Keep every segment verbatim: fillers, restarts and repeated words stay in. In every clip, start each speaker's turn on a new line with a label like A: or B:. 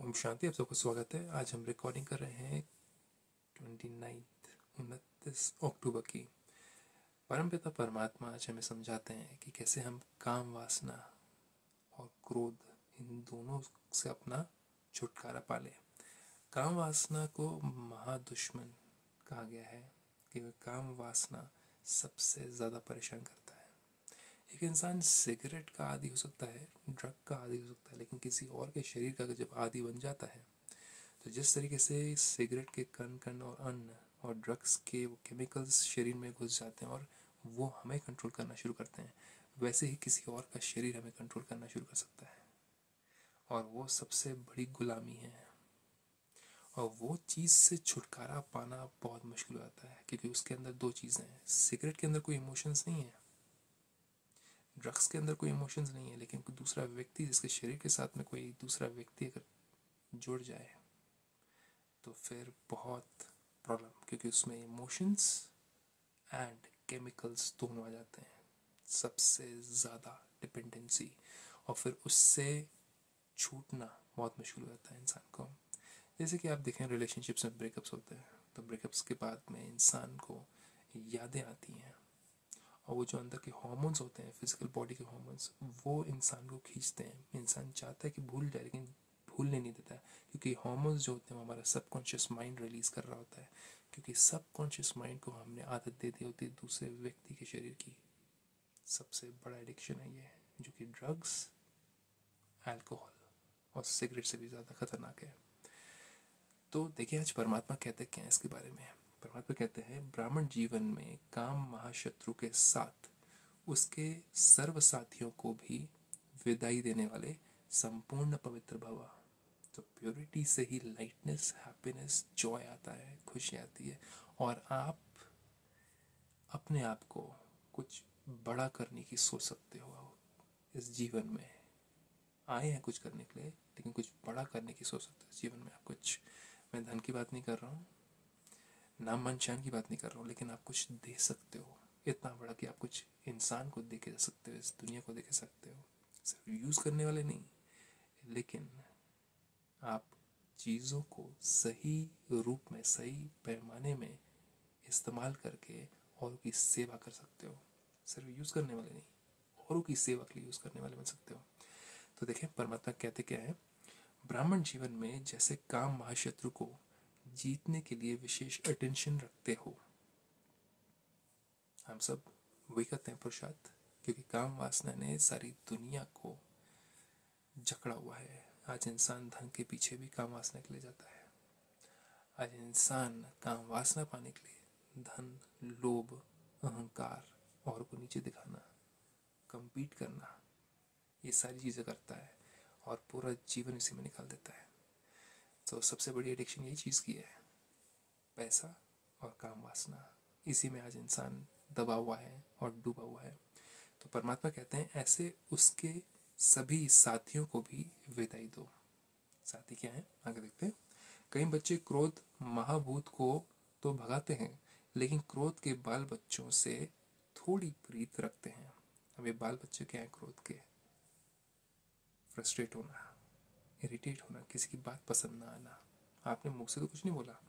A: ओम शांति। आप सबको स्वागत है। आज हम रिकॉर्डिंग कर रहे हैं ट्वेंटी नाइन्थ उनतीस अक्टूबर की। परमपिता परमात्मा आज हमें समझाते हैं कि कैसे हम काम वासना और क्रोध इन दोनों से अपना छुटकारा पाले। काम वासना को महादुश्मन कहा गया है कि वह काम वासना सबसे ज़्यादा परेशान करता है। एक इंसान सिगरेट का आदी हो सकता है, ड्रग का आदी हो सकता है, लेकिन किसी और के शरीर का जब आदी बन जाता है तो जिस तरीके से सिगरेट के कण कण और अन्न और ड्रग्स के वो केमिकल्स शरीर में घुस जाते हैं और वो हमें कंट्रोल करना शुरू करते हैं, वैसे ही किसी और का शरीर हमें कंट्रोल करना शुरू कर सकता है। और वो सबसे बड़ी गुलामी है। और वो चीज़ से छुटकारा पाना बहुत मुश्किल हो जाता है, क्योंकि उसके अंदर दो चीज़ें हैं। सिगरेट के अंदर कोई इमोशंस नहीं है, ड्रग्स के अंदर कोई इमोशंस नहीं है, लेकिन कोई दूसरा व्यक्ति जिसके शरीर के साथ में कोई दूसरा व्यक्ति अगर जुड़ जाए तो फिर बहुत प्रॉब्लम, क्योंकि उसमें इमोशंस एंड केमिकल्स दोनों आ जाते हैं। सबसे ज़्यादा डिपेंडेंसी, और फिर उससे छूटना बहुत मुश्किल हो जाता है इंसान को। जैसे कि आप देखें, रिलेशनशिप्स में ब्रेकअप्स होते हैं तो ब्रेकअप्स के बाद में इंसान को यादें आती हैं, और वो जो अंदर के हार्मोन्स होते हैं, फिजिकल बॉडी के हार्मोन्स, वो इंसान को खींचते हैं। इंसान चाहता है कि भूल जाए, लेकिन भूलने नहीं देता है, क्योंकि हार्मोन्स जो होते हैं वो हमारा सबकॉन्शियस माइंड रिलीज कर रहा होता है। क्योंकि सबकॉन्शियस माइंड को हमने आदत दे दी होती है दूसरे व्यक्ति के शरीर की। सबसे बड़ा एडिक्शन है ये, जो कि ड्रग्स, अल्कोहल और सिगरेट से भी ज़्यादा खतरनाक है। तो देखिए, आज परमात्मा कहते क्या है इसके बारे में। परमात्मा कहते हैं, ब्राह्मण जीवन में काम महाशत्रु के साथ उसके सर्व साथियों को भी विदाई देने वाले संपूर्ण पवित्र भव। तो प्योरिटी से ही लाइटनेस, हैप्पीनेस, जॉय आता है, खुशी आती है, और आप अपने आप को कुछ बड़ा करने की सोच सकते हो। इस जीवन में आए हैं कुछ करने के लिए, लेकिन कुछ बड़ा करने की सोच सकते हो इस जीवन में। आप कुछ, मैं धन की बात नहीं कर रहा हूँ, नाम मान शान की बात नहीं कर रहा हूँ, लेकिन आप कुछ दे सकते हो इतना बड़ा कि आप कुछ इंसान को दे के जा सकते हो, इस दुनिया को दे के सकते हो। सिर्फ यूज़ करने वाले नहीं, लेकिन आप चीज़ों को सही रूप में, सही पैमाने में इस्तेमाल करके औरों की सेवा कर सकते हो। सिर्फ यूज़ करने वाले नहीं, औरों की सेवा के लिए यूज़ करने वाले बन सकते हो। तो देखें, परमात्मा कहते क्या है, ब्राह्मण जीवन में जैसे काम महाशत्रु को जीतने के लिए विशेष अटेंशन रखते हो। हम सब वही करते हैं पुरुषार्थ, क्योंकि काम वासना ने सारी दुनिया को जकड़ा हुआ है। आज इंसान धन के पीछे भी काम वासना के लिए जाता है। आज इंसान काम वासना पाने के लिए धन, लोभ, अहंकार, और को नीचे दिखाना, compete करना, ये सारी चीज़ें करता है और पूरा जीवन इसी में निकाल देता है। तो सबसे बड़ी एडिक्शन यही चीज़ की है, पैसा और काम वासना। इसी में आज इंसान दबा हुआ है और डूबा हुआ है। तो परमात्मा कहते हैं, ऐसे उसके सभी साथियों को भी विदाई दो। साथी क्या है, आगे देखते हैं। कई बच्चे क्रोध महाभूत को तो भगाते हैं, लेकिन क्रोध के बाल बच्चों से थोड़ी प्रीत रखते हैं। अब ये बाल बच्चे क्या है क्रोध के? फ्रस्ट्रेट होना, इरिटेट होना, किसी की बात पसंद ना आना। आपने मुंह से तो कुछ नहीं बोला,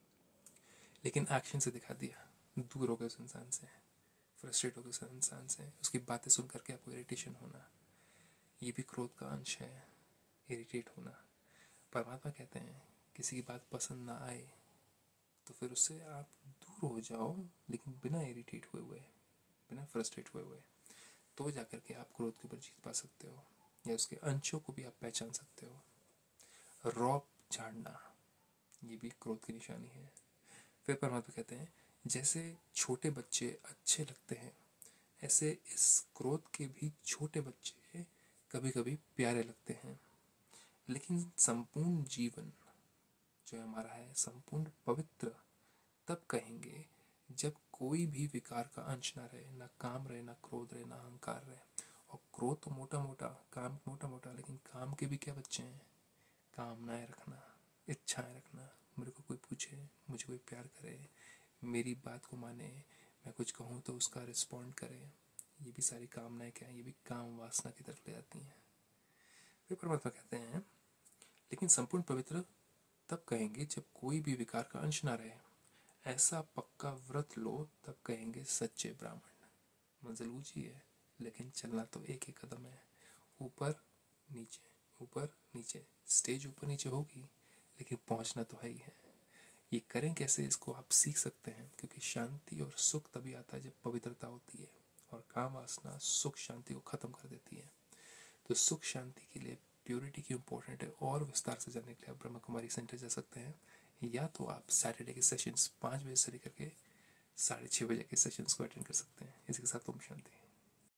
A: लेकिन एक्शन से दिखा दिया, दूर हो गए उस इंसान से, फ्रस्ट्रेट हो गए उस इंसान से, उसकी बातें सुन करके आपको इरिटेशन होना, ये भी क्रोध का अंश है, इरिटेट होना। परमात्मा कहते हैं, किसी की बात पसंद ना आए तो फिर उससे आप दूर हो जाओ, लेकिन बिना इरिटेट हुए हुए, बिना फ्रस्ट्रेट हुए हुए, तो जाकर के आप क्रोध के ऊपर जीत पा सकते हो, या उसके अंशों को भी आप पहचान सकते हो। रौब झाड़ना, ये भी क्रोध की निशानी है। फिर परमात्मा कहते हैं, जैसे छोटे बच्चे अच्छे लगते हैं, ऐसे इस क्रोध के भी छोटे बच्चे कभी कभी प्यारे लगते हैं। लेकिन संपूर्ण जीवन जो हमारा है, संपूर्ण पवित्र तब कहेंगे जब कोई भी विकार का अंश ना रहे, ना काम रहे, ना क्रोध रहे, ना अहंकार रहे। और क्रोध तो मोटा मोटा, काम मोटा मोटा, लेकिन काम के भी क्या बच्चे हैं? कामनाएं रखना, इच्छाएं रखना, मेरे को कोई पूछे, मुझे कोई प्यार करे, मेरी बात को माने, मैं कुछ कहूँ तो उसका रिस्पॉन्ड करे। ये भी सारी कामनाएं क्या है? ये भी काम वासना की तरफ ले जाती हैं। फिर परमात्मा कहते हैं, लेकिन संपूर्ण पवित्र तब कहेंगे जब कोई भी विकार का अंश ना रहे। ऐसा पक्का व्रत लो तब कहेंगे सच्चे ब्राह्मण। मंजिल ऊंची है लेकिन चलना तो एक ही कदम है, ऊपर नीचे ऊपर नीचे। स्टेज ऊपर नीचे होगी लेकिन पहुंचना तो है ही है। ये करें कैसे, इसको आप सीख सकते हैं, क्योंकि शांति और सुख तभी आता है जब पवित्रता होती है, और काम वासना सुख शांति को खत्म कर देती है। तो सुख शांति के लिए प्योरिटी क्यों इंपॉर्टेंट है और विस्तार से जानने के लिए आप ब्रह्मा कुमारी सेंटर जा सकते हैं, या तो आप सैटरडे के सेशंस पाँच बजे से लेकर के साढ़े छः बजे के सेशंस को अटेंड कर सकते हैं। इसी के साथ ओम शांति।